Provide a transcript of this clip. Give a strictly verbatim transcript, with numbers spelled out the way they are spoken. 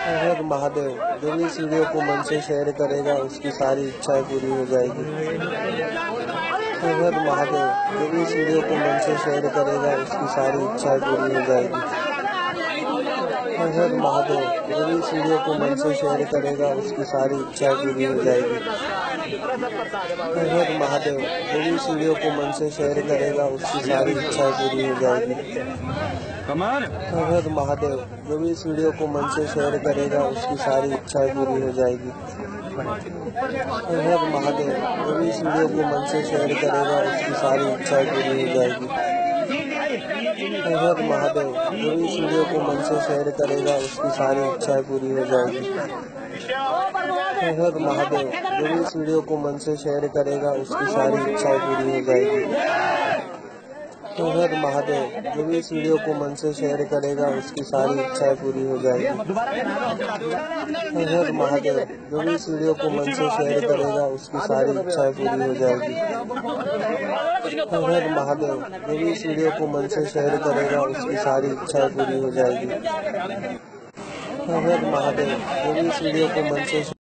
हर महादेव, जो भी इस वीडियो को मन से शेयर करेगा उसकी सारी इच्छाएं पूरी हो जाएगी। हर महादेव, जो भी इस वीडियो को मन से शेयर करेगा उसकी सारी इच्छाएं पूरी हो जाएगी। हर महादेव, जो भी इस वीडियो को मन से शेयर करेगा उसकी सारी इच्छाएं पूरी हो जाएगी। हर महादेव, जो भी इस वीडियो को मन से शेयर करेगा उसकी सारी इच्छाएं पूरी हो जाएगी। हर महादेव, जो भी इस वीडियो को मन से शेयर करेगा उसकी सारी इच्छाएं पूरी हो जाएगी। हर महादेव, जो भी इस वीडियो को मन से शेयर करेगा उसकी सारी इच्छाएं पूरी हो जाएगी। हर महादेव, जो भी इस वीडियो को मन से शेयर करेगा उसकी सारी इच्छाएं पूरी हो जाएगी। हर महादेव, जो भी इस वीडियो को मन से शेयर करेगा उसकी सारी इच्छाएं पूरी हो जाएगी। हर महादेव, जो भी इस वीडियो को मन से शेयर करेगा उसकी सारी इच्छाएं पूरी हो जाएगी। हर महादेव, जो भी इस वीडियो को मन से शेयर करेगा उसकी सारी इच्छाएं पूरी हो जाएगी। हर महादेव, जो भी इस वीडियो को मन से शेयर करेगा उसकी सारी इच्छाएं पूरी हो जाएगी। हर महादेव, जो भी इस वीडियो को मन से